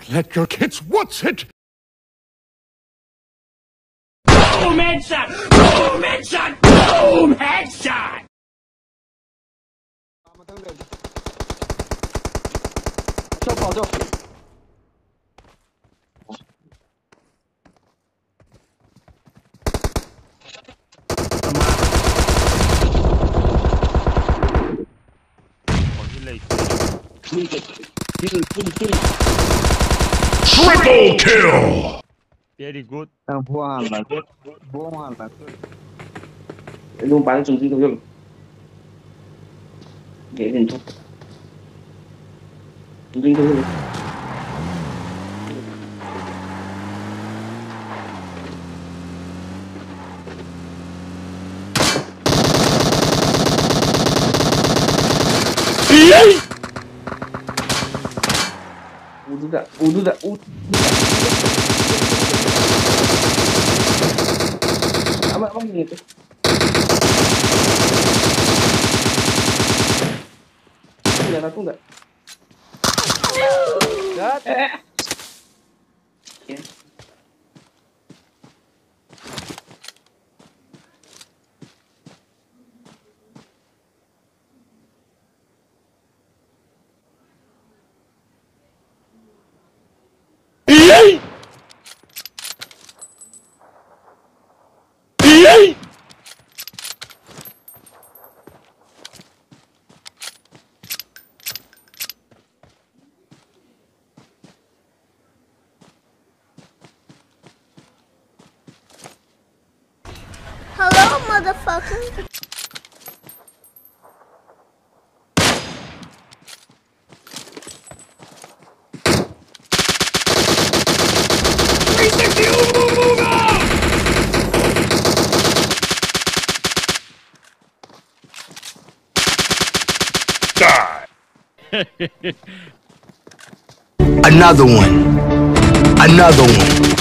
Let your kids what's it? Boom headshot! Boom headshot! Boom headshot! Triple kill! Very good. Luôn bắn trùng tinh không để liền thôi trùng tinh thôi ududa apa gitu lihat aku nggak ya. Hello, motherfucker. Another one. Another one.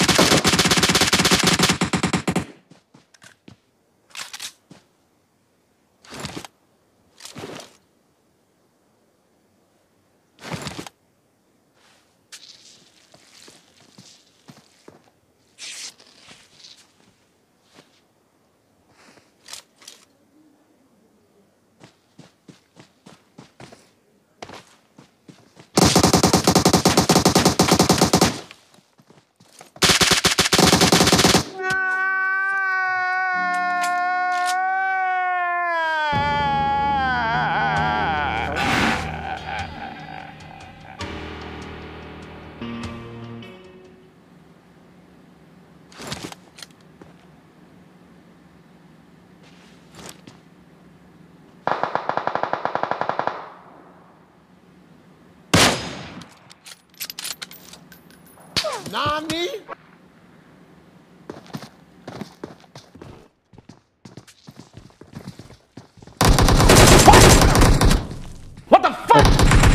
Nani? What the fuck?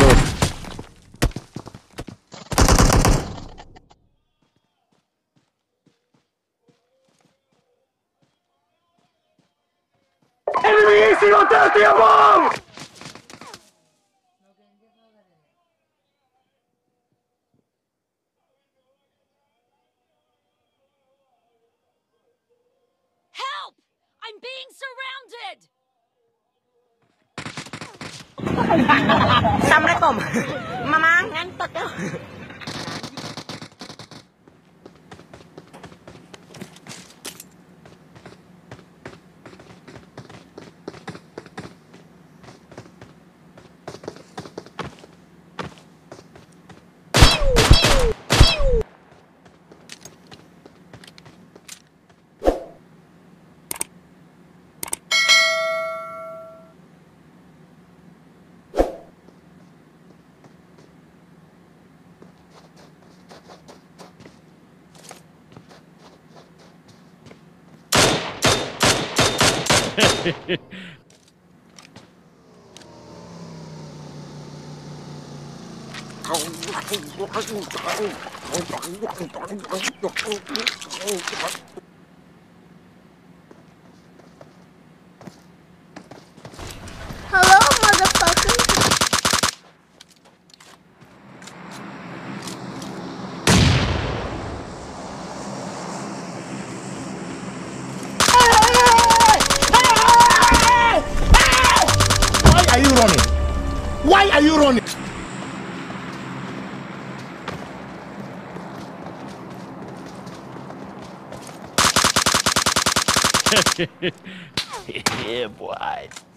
Enemy easy on that ammo! Help! I'm being surrounded! Assalamualaikum. Mama ngantuk ya. Hello, motherfucker. are you running? Why are you running? Yeah, boy.